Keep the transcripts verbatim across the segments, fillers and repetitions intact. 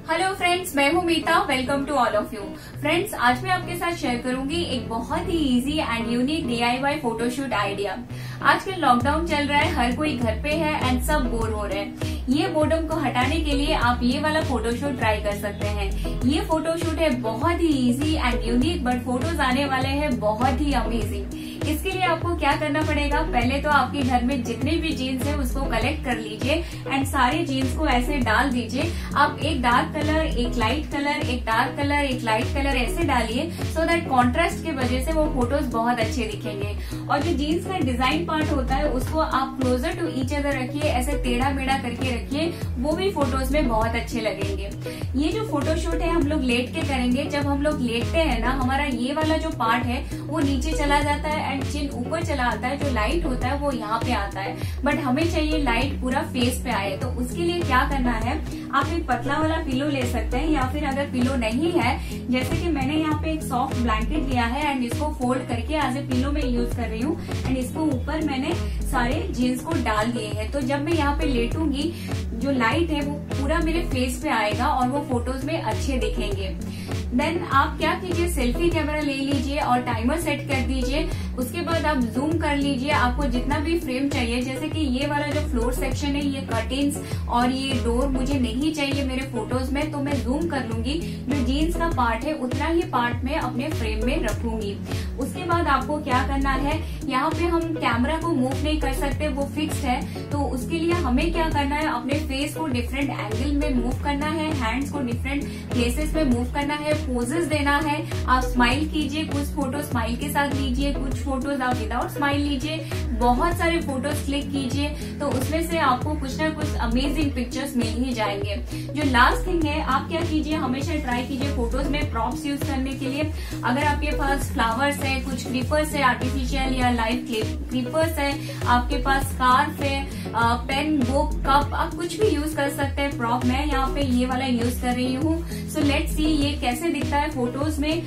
Hello friends, मैं हूं Meeta. Welcome to all of you. Friends, आज मैं आपके साथ शेयर करूंगी एक बहुत ही easy and unique DIY photoshoot idea. आजकल लॉकडाउन चल रहा है, हर कोई घर पे है एंड सब बोर हो रहे हैं। ये बोर्डम को हटाने के लिए आप ये वाला फोटोशूट ट्राई कर सकते हैं। ये फोटोशूट है बहुत ही easy and unique, but photos आने वाले हैं बहुत ही अमेजिंग। इसके लिए आपको क्या करना पड़ेगा, पहले तो आपके घर में जितने भी जीन्स है उसको कलेक्ट कर लीजिए एंड सारे जीन्स को ऐसे डाल दीजिए। आप एक डार्क कलर, एक लाइट कलर, एक डार्क कलर, एक लाइट कलर ऐसे डालिए सो दैट कॉन्ट्रास्ट की वजह से वो फोटोज बहुत अच्छे दिखेंगे। और जो जीन्स का डिजाइन पार्ट होता है उसको आप क्लोजर टू ईच अदर रखिए, ऐसे टेढ़ा मेढ़ा करके रखिए, वो भी फोटोज में बहुत अच्छे लगेंगे। ये जो फोटोशूट है हम लोग लेट के करेंगे। जब हम लोग लेटते हैं ना, हमारा ये वाला जो पार्ट है वो नीचे चला जाता है एंड चिन ऊपर चला आता है। जो लाइट होता है वो यहाँ पे आता है, बट हमें चाहिए लाइट पूरा फेस पे आए। तो उसके लिए क्या करना है, आप एक पतला वाला पिलो ले सकते हैं, या फिर अगर पिलो नहीं है, जैसे कि मैंने यहाँ पे एक सॉफ्ट ब्लैंकेट लिया है एंड इसको फोल्ड करके एज ए पिलो में यूज कर रही हूँ एंड इसको ऊपर मैंने सारे जीन्स को डाल दिए हैं। तो जब मैं यहाँ पे लेटूंगी, जो लाइट है वो पूरा मेरे फेस पे आएगा और वो फोटोज में अच्छे दिखेंगे। देन आप क्या कीजिए, सेल्फी कैमरा ले लीजिए और टाइमर सेट कर दीजिए। उसके बाद आप जूम कर लीजिए, आपको जितना भी फ्रेम चाहिए। जैसे कि ये वाला जो फ्लोर सेक्शन है, ये कर्टेन्स और ये डोर मुझे नहीं चाहिए मेरे फोटोज में, तो मैं जूम कर लूंगी। जो जीन्स का पार्ट है उतना ही पार्ट में अपने फ्रेम में रखूंगी। उसके बाद आपको क्या करना है, यहाँ पे हम कैमरा को मूव नहीं कर सकते, वो फिक्स्ड है। तो उसके लिए हमें क्या करना है, अपने फेस को डिफरेंट एंगल में मूव करना है, हैंड्स को डिफरेंट प्लेसेस में मूव करना है, पोजेस देना है। आप स्माइल कीजिए, कुछ फोटो स्माइल के साथ लीजिए, कुछ फोटोज आप विदाउट स्माइल लीजिए। बहुत सारे फोटोज क्लिक कीजिए, तो उसमें से आपको कुछ ना कुछ अमेजिंग पिक्चर्स मिल ही जाएंगे। जो लास्ट थिंग है, आप क्या कीजिए, हमेशा ट्राई कीजिए फोटोज में प्रॉप्स यूज करने के लिए। अगर आपके पास फ्लावर्स है, कुछ क्रीपर्स है आर्टिफिशियल या लाइव क्रीपर्स है, आपके पास स्कार्फ है, पेन, बुक, कप, आप कुछ भी यूज कर सकते हैं प्रॉप। मैं यहाँ पे ये वाला यूज कर रही हूँ। सो लेट्स सी ये कैसे दिखता है फोटोज में।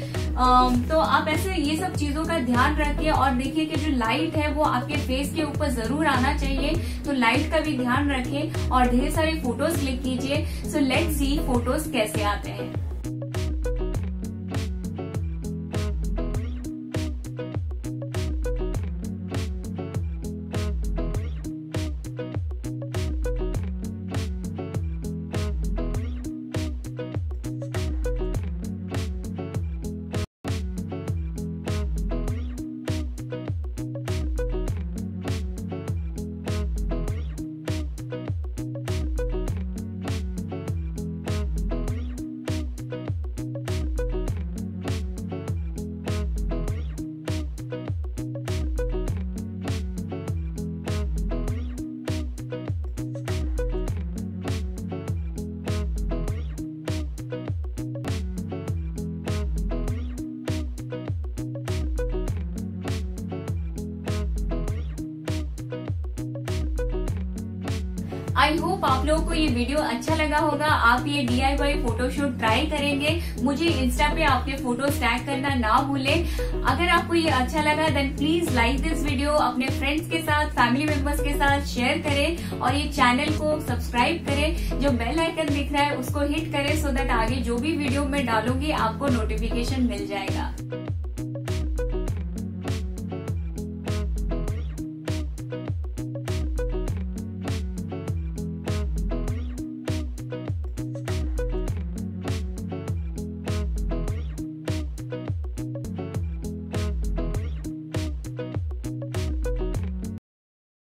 तो आप ऐसे ये सब चीजों का ध्यान रखिए और देखिए कि जो लाइट है वो आपके फेस के ऊपर जरूर आना चाहिए। तो लाइट का भी ध्यान रखें और ढेर सारे फोटोज क्लिक कीजिए। सो लेट्स सी फोटोज कैसे आते हैं। आई होप आप लोगों को ये वीडियो अच्छा लगा होगा। आप ये डीआईवाई फोटोशूट ट्राई करेंगे। मुझे इंस्टा पे आपके फोटोज टैग करना ना भूलें। अगर आपको ये अच्छा लगा then please like this video, अपने फ्रेंड्स के साथ, फैमिली मेंबर्स के साथ शेयर करें और ये चैनल को सब्सक्राइब करें। जो बेल आइकन दिख रहा है उसको हिट करें सो दैट आगे जो भी वीडियो मैं डालूंगी आपको नोटिफिकेशन मिल जाएगा।